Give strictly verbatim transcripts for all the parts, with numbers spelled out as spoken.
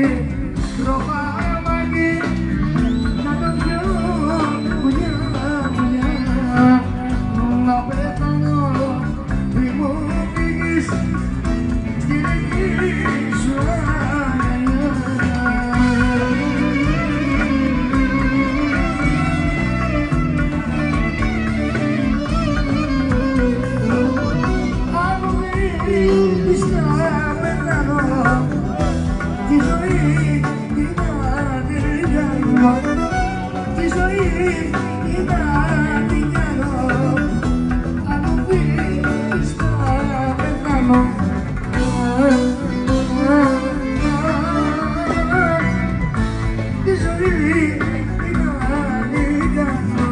τροφάμαγε να το πιω πουλιά, πουλιά να πέθανω μη μου φύγεις στη δική σου αγκαλιά. Τη ζωή είδα την κάνω, αν μου πεις θα πεθάνω. Τη ζωή είδα την κάνω.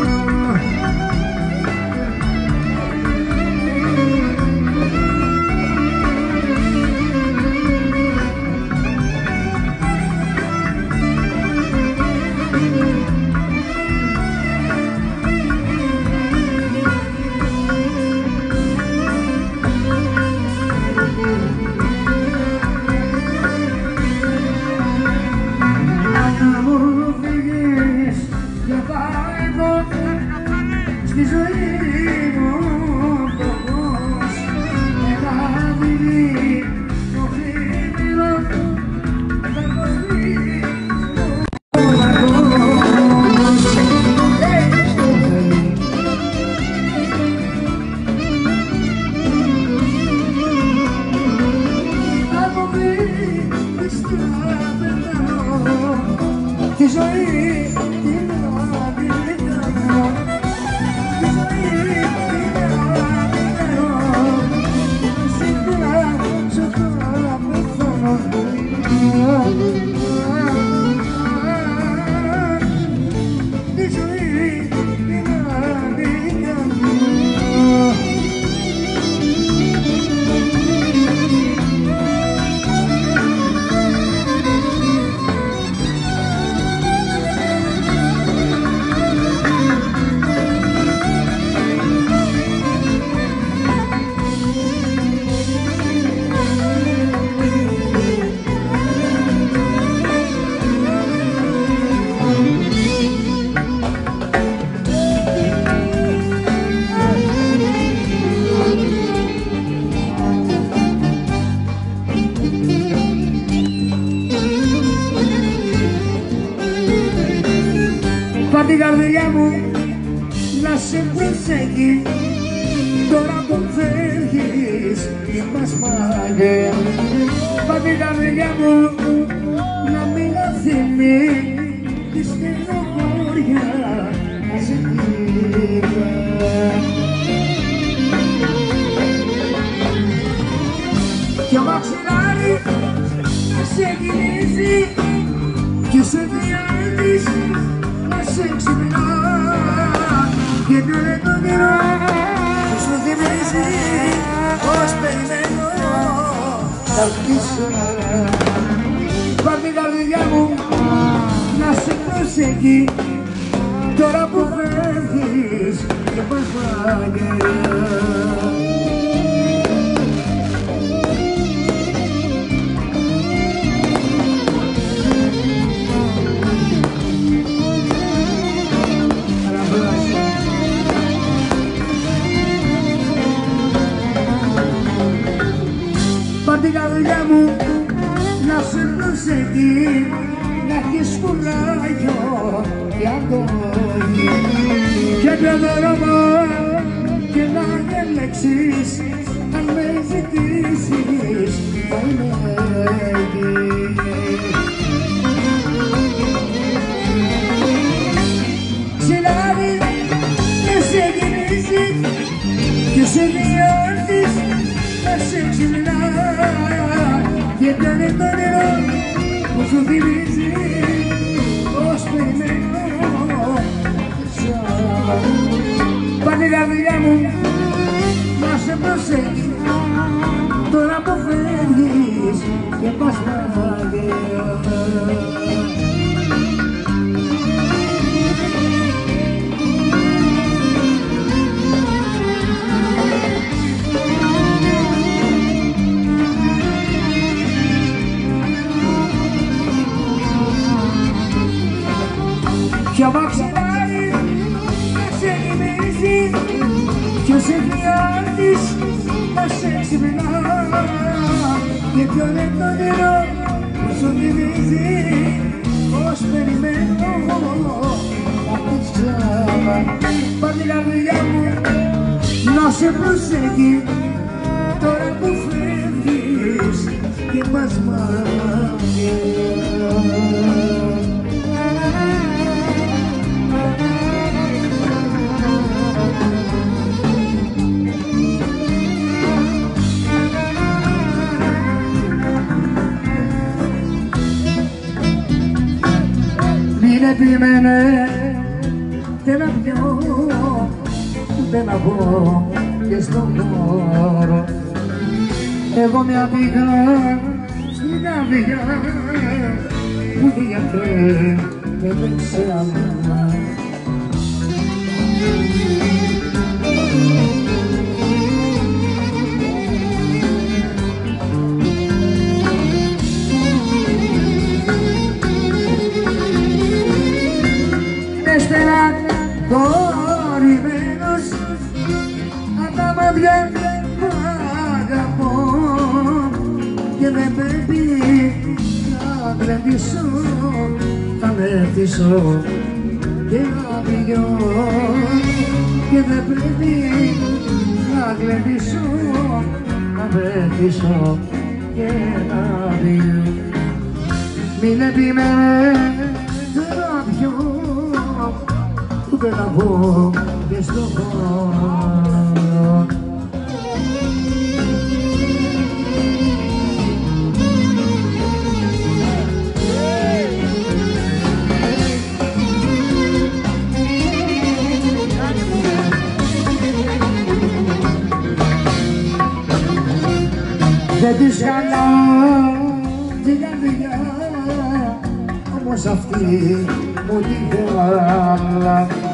Στη ζωή μου φοβός ένα δίλη το φρύδινο θα κοστείς μου μαγός. Από πεις θα πεθάνω, τη ζωή την αδυνατώ. Πάρ' την καρδιά μου να σε προσέχει τώρα που φεύγεις μην μας πάγε. Πάρ' την καρδιά μου να μην αφήνει τη στενοχώρια να σε κλείνει. Κι ο μαξιλάρι σε γυρίζει κι σε διάλυζεις σε ξυπνά και τώρα το καιρό που σου θυμίζει πως περιμένω θα πίσω. Πάρ' την καρδιά μου να σε προσέχει τώρα που φεύγεις και πας πάγε. Πάρ' την καρδιά μου να σε προσέχει να έχεις κουράγιο και αγώγη και το δρόμο και να ελέξεις αν με ζητήσεις θα είμαι εκεί. Ξυλάρι να σε γυρίζει και σε διόρθεις να σε ξυλά και πιάνε το νερό που σου θυμίζει πως περιμένω. Πάρ' την καρδιά μου να σε προσέχει τώρα που φεύγεις και πας πάγε. προσευχιάτης θα σε ξυπνά και ποιο είναι το όνειρο που σου θυμίζει πως περιμένω να πεις ξανά. Μα την καρδιά μου να σε προσέχει τώρα που φεύγεις και πας μακριά. Μην επιμενε και να πιω ούτε να πω και στον χώρο. Εγώ μια πήγα στην καρδιά που τη γιατρέ με παίξε αμά. Ύστερα κορυμένος απ' τα μάτια που αγαπώ και δεν πρέπει να γλεντήσω, θα μεθύσω και να πηγώ και δεν πρέπει να γλεντήσω, θα μεθύσω και να πηγώ. Μην επιμένεις να πιω ούτε να πω και στο χώρο. Δεν της χαλά την καρδιά, όμως αυτή μου τη χαλά.